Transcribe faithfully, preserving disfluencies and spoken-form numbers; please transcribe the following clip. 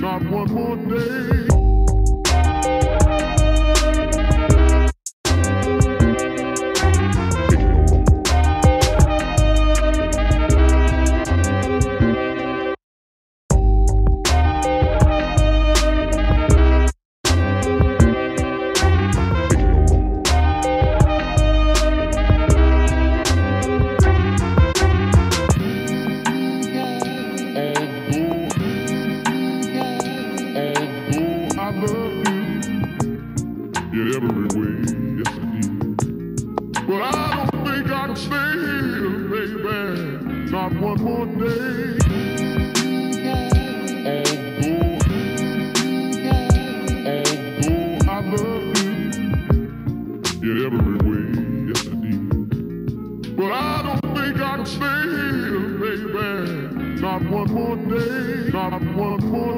not one more day. In every way, yes I do. But I don't think I can stay here, baby, not one more day. Although, although I love you, in every way, yes I do. But I don't think I can stay here, baby, not one more day, not one more day.